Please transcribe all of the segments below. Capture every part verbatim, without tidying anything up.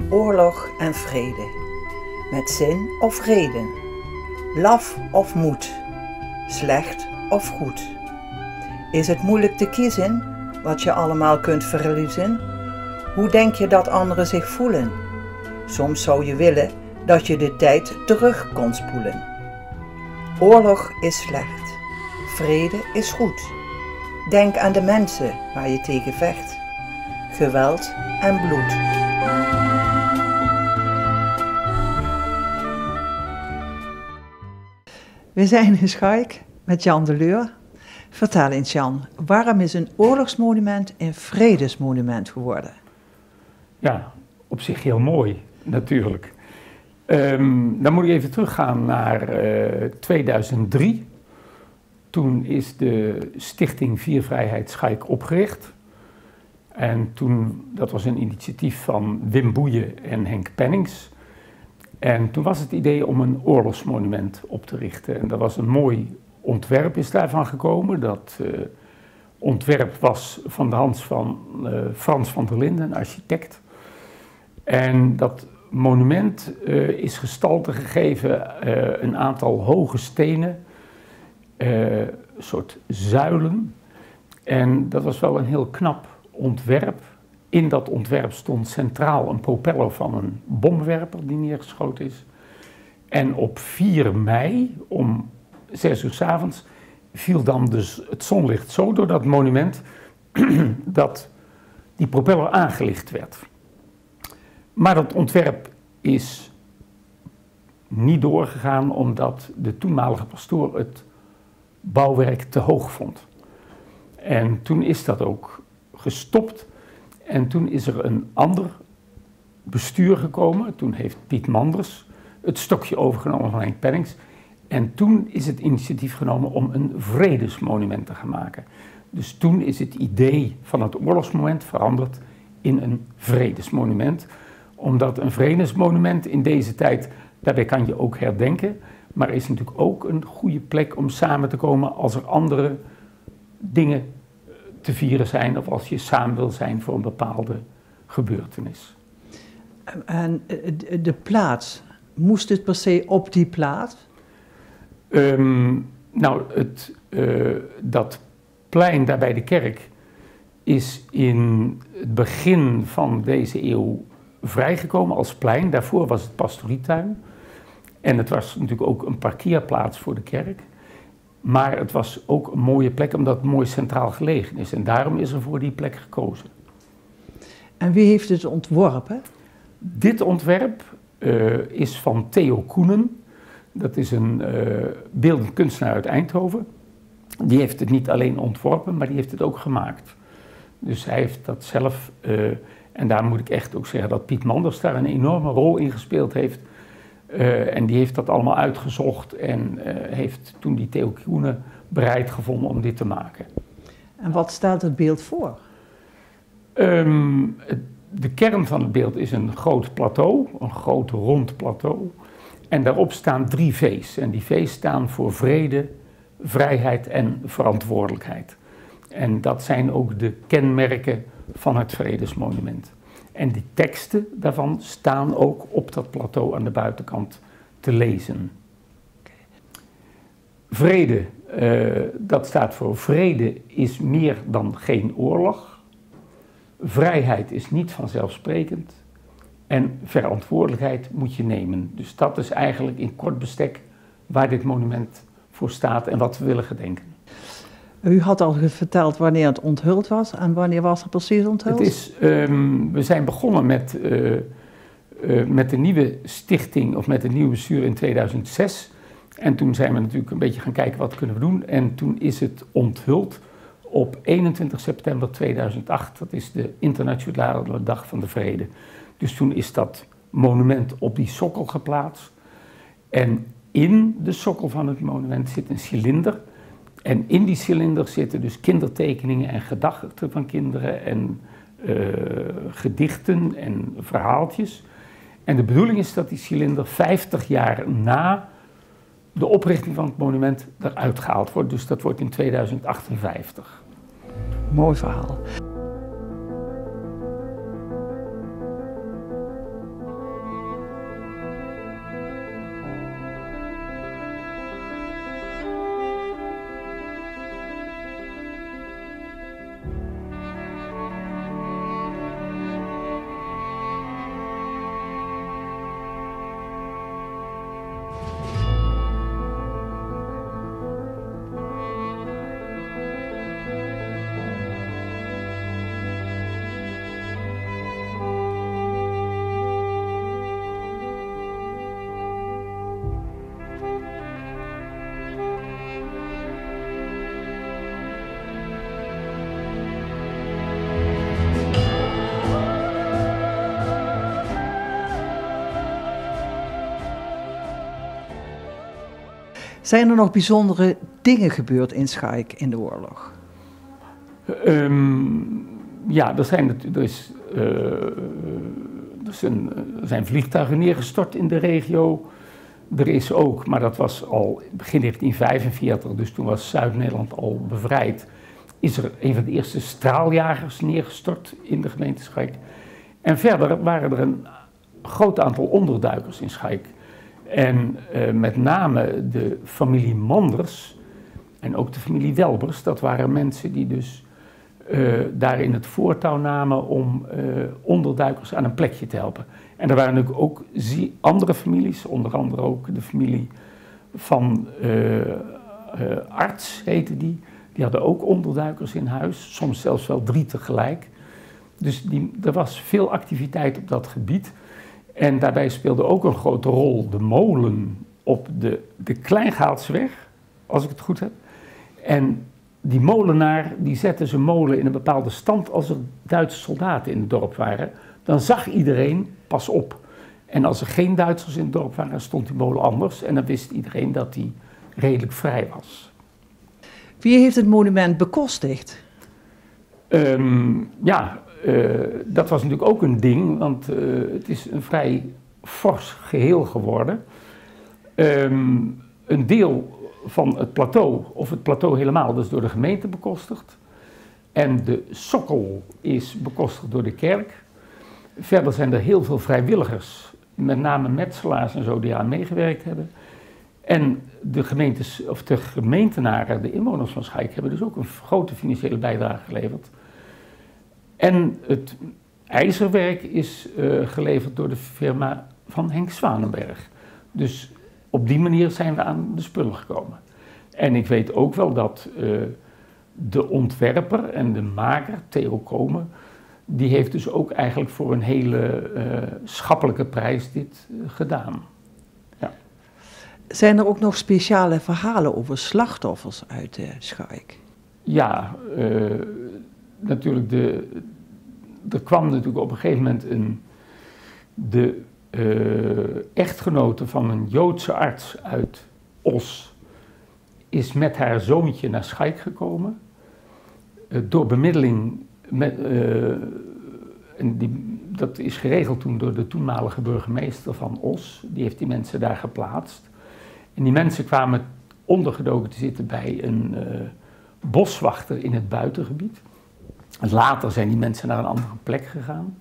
oorlog en vrede, met zin of reden, laf of moed, slecht of goed. Is het moeilijk te kiezen wat je allemaal kunt verliezen? Hoe denk je dat anderen zich voelen? Soms zou je willen dat je de tijd terug kon spoelen. Oorlog is slecht, vrede is goed. Denk aan de mensen waar je tegen vecht. Geweld en bloed. We zijn in Schaik met Jan de Leur. Vertel eens Jan, waarom is een oorlogsmonument een vredesmonument geworden? Ja, op zich heel mooi natuurlijk. Um, dan moet ik even teruggaan naar uh, tweeduizend drie. Toen is de Stichting Vier Vrijheid Schaik opgericht. En toen, dat was een initiatief van Wim Boeien en Henk Pennings. En toen was het idee om een oorlogsmonument op te richten. En dat was een mooi ontwerp is daarvan gekomen. Dat uh, ontwerp was van de hand van uh, Frans van der Linden, een architect. En dat monument uh, is gestalte gegeven, uh, een aantal hoge stenen, uh, een soort zuilen. En dat was wel een heel knap ontwerp. In dat ontwerp stond centraal een propeller van een bomwerper die neergeschoten is. En op vier mei om zes uur 's avonds viel dan dus het zonlicht zo door dat monument dat die propeller aangelicht werd. Maar dat ontwerp is niet doorgegaan omdat de toenmalige pastoor het bouwwerk te hoog vond. En toen is dat ook gestopt en toen is er een ander bestuur gekomen. Toen heeft Piet Manders het stokje overgenomen van Henk Pennings. En toen is het initiatief genomen om een vredesmonument te gaan maken. Dus toen is het idee van het oorlogsmonument veranderd in een vredesmonument. Omdat een vredesmonument in deze tijd, daarbij kan je ook herdenken. Maar er is natuurlijk ook een goede plek om samen te komen als er andere dingen te vieren zijn. Of als je samen wil zijn voor een bepaalde gebeurtenis. En de plaats, moest het per se op die plaats? Um, nou, het, uh, dat plein daar bij de kerk is in het begin van deze eeuw vrijgekomen als plein. Daarvoor was het pastorietuin. En het was natuurlijk ook een parkeerplaats voor de kerk. Maar het was ook een mooie plek omdat het mooi centraal gelegen is. En daarom is er voor die plek gekozen. En wie heeft het ontworpen? Dit ontwerp uh, is van Theo Koenen. Dat is een uh, beeldend kunstenaar uit Eindhoven. Die heeft het niet alleen ontworpen, maar die heeft het ook gemaakt. Dus hij heeft dat zelf, uh, en daar moet ik echt ook zeggen dat Piet Manders daar een enorme rol in gespeeld heeft. Uh, en die heeft dat allemaal uitgezocht en uh, heeft toen die Theo Koenen bereid gevonden om dit te maken. En wat stelt het beeld voor? Um, de kern van het beeld is een groot plateau, een groot rond plateau. En daarop staan drie V's. En die V's staan voor vrede, vrijheid en verantwoordelijkheid. En dat zijn ook de kenmerken van het Vredesmonument. En die teksten daarvan staan ook op dat plateau aan de buitenkant te lezen. Vrede, uh, dat staat voor vrede is meer dan geen oorlog. Vrijheid is niet vanzelfsprekend. En verantwoordelijkheid moet je nemen. Dus dat is eigenlijk in kort bestek waar dit monument voor staat en wat we willen gedenken. U had al verteld wanneer het onthuld was en wanneer was het precies onthuld? Het is, um, we zijn begonnen met, uh, uh, met de nieuwe stichting of met het nieuwe bestuur in tweeduizend zes. En toen zijn we natuurlijk een beetje gaan kijken wat kunnen we doen. En toen is het onthuld op eenentwintig september tweeduizend acht. Dat is de internationale dag van de vrede. Dus toen is dat monument op die sokkel geplaatst. En in de sokkel van het monument zit een cilinder. En in die cilinder zitten dus kindertekeningen en gedachten van kinderen en uh, gedichten en verhaaltjes. En de bedoeling is dat die cilinder vijftig jaar na de oprichting van het monument eruit gehaald wordt. Dus dat wordt in tweeduizend achtenvijftig. Mooi verhaal. Zijn er nog bijzondere dingen gebeurd in Schaik in de oorlog? Um, ja, er zijn, er, is, uh, er, zijn, er zijn vliegtuigen neergestort in de regio. Er is ook, maar dat was al begin negentien vijfenveertig, dus toen was Zuid-Nederland al bevrijd, is er een van de eerste straaljagers neergestort in de gemeente Schaik. En verder waren er een groot aantal onderduikers in Schaik. En uh, met name de familie Manders en ook de familie Welbers, dat waren mensen die dus uh, daarin het voortouw namen om uh, onderduikers aan een plekje te helpen. En er waren natuurlijk ook andere families, onder andere ook de familie van uh, uh, Arts, heette die. Die hadden ook onderduikers in huis, soms zelfs wel drie tegelijk. Dus die, er was veel activiteit op dat gebied. En daarbij speelde ook een grote rol de molen op de, de Kleingaaltseweg, als ik het goed heb. En die molenaar die zette zijn molen in een bepaalde stand als er Duitse soldaten in het dorp waren. Dan zag iedereen, pas op. En als er geen Duitsers in het dorp waren, stond die molen anders. En dan wist iedereen dat die redelijk vrij was. Wie heeft het monument bekostigd? Um, ja, uh, dat was natuurlijk ook een ding, want uh, het is een vrij fors geheel geworden. Um, een deel van het plateau, of het plateau helemaal, dat is door de gemeente bekostigd. En de sokkel is bekostigd door de kerk. Verder zijn er heel veel vrijwilligers, met name metselaars en zo, die aan meegewerkt hebben. En de gemeentes, of de gemeentenaren, de inwoners van Schaik, hebben dus ook een grote financiële bijdrage geleverd. En het ijzerwerk is uh, geleverd door de firma van Henk Zwanenberg. Dus op die manier zijn we aan de spullen gekomen. En ik weet ook wel dat uh, de ontwerper en de maker, Theo Komen, die heeft dus ook eigenlijk voor een hele uh, schappelijke prijs dit uh, gedaan. Ja. Zijn er ook nog speciale verhalen over slachtoffers uit uh, Schaik? Ja, uh, natuurlijk, de, er kwam natuurlijk op een gegeven moment een, de uh, echtgenote van een Joodse arts uit Os, is met haar zoontje naar Schaik gekomen. Uh, door bemiddeling, met, uh, en die, dat is geregeld toen door de toenmalige burgemeester van Os, die heeft die mensen daar geplaatst. En die mensen kwamen ondergedoken te zitten bij een uh, boswachter in het buitengebied. Later zijn die mensen naar een andere plek gegaan.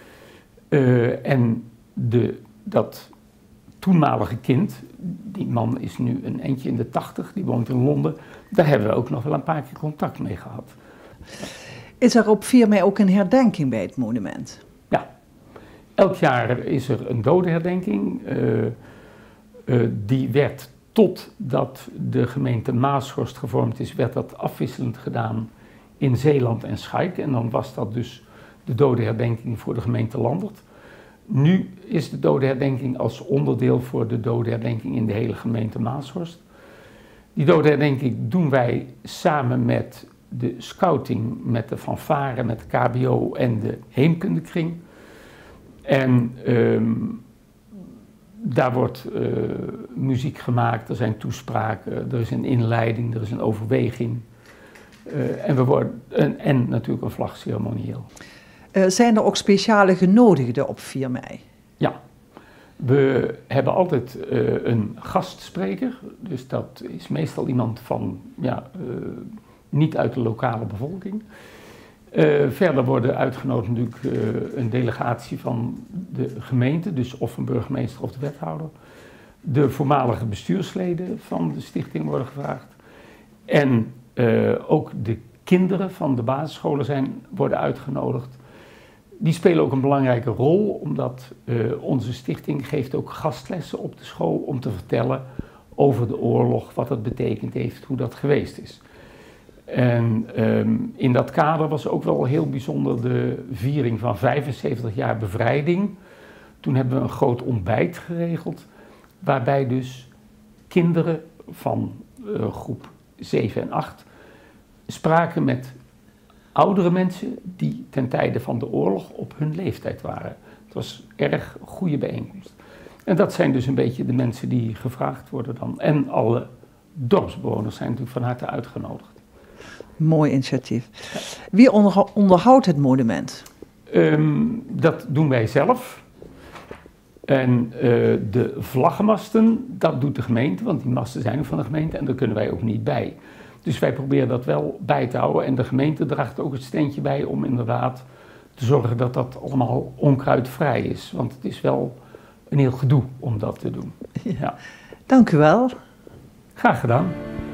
Uh, en de, dat toenmalige kind, die man is nu een eindje in de tachtig, die woont in Londen. Daar hebben we ook nog wel een paar keer contact mee gehad. Is er op vier mei ook een herdenking bij het monument? Ja, elk jaar is er een dodenherdenking. Uh, uh, die werd, totdat de gemeente Maashorst gevormd is, werd dat afwisselend gedaan in Zeeland en Schaik. En dan was dat dus de dodenherdenking voor de gemeente Landert. Nu is de dodenherdenking als onderdeel voor de dodenherdenking in de hele gemeente Maashorst. Die dodenherdenking doen wij samen met de scouting, met de fanfare, met de K B O en de heemkundekring. En um, daar wordt uh, muziek gemaakt, er zijn toespraken, er is een inleiding, er is een overweging. Uh, en, we worden, en, en natuurlijk een vlagceremonieel. Uh, zijn er ook speciale genodigden op vier mei? Ja, we hebben altijd uh, een gastspreker, dus dat is meestal iemand van, ja, uh, niet uit de lokale bevolking. Uh, verder worden uitgenodigd natuurlijk uh, een delegatie van de gemeente, dus of een burgemeester of de wethouder. De voormalige bestuursleden van de stichting worden gevraagd. En uh, ook de kinderen van de basisscholen zijn, worden uitgenodigd. Die spelen ook een belangrijke rol, omdat uh, onze stichting geeft ook gastlessen op de school om te vertellen over de oorlog, wat het betekend heeft, hoe dat geweest is. En um, in dat kader was ook wel heel bijzonder de viering van vijfenzeventig jaar bevrijding. Toen hebben we een groot ontbijt geregeld, waarbij dus kinderen van uh, groep zeven en acht spraken met oudere mensen die ten tijde van de oorlog op hun leeftijd waren. Het was een erg goede bijeenkomst. En dat zijn dus een beetje de mensen die gevraagd worden dan. En alle dorpsbewoners zijn natuurlijk van harte uitgenodigd. Mooi initiatief. Wie onder, onderhoudt het monument? Um, dat doen wij zelf. En uh, de vlaggenmasten, dat doet de gemeente, want die masten zijn ook van de gemeente en daar kunnen wij ook niet bij. Dus wij proberen dat wel bij te houden en de gemeente draagt ook het steentje bij om inderdaad te zorgen dat dat allemaal onkruidvrij is. Want het is wel een heel gedoe om dat te doen. Ja. Ja. Dank u wel. Graag gedaan.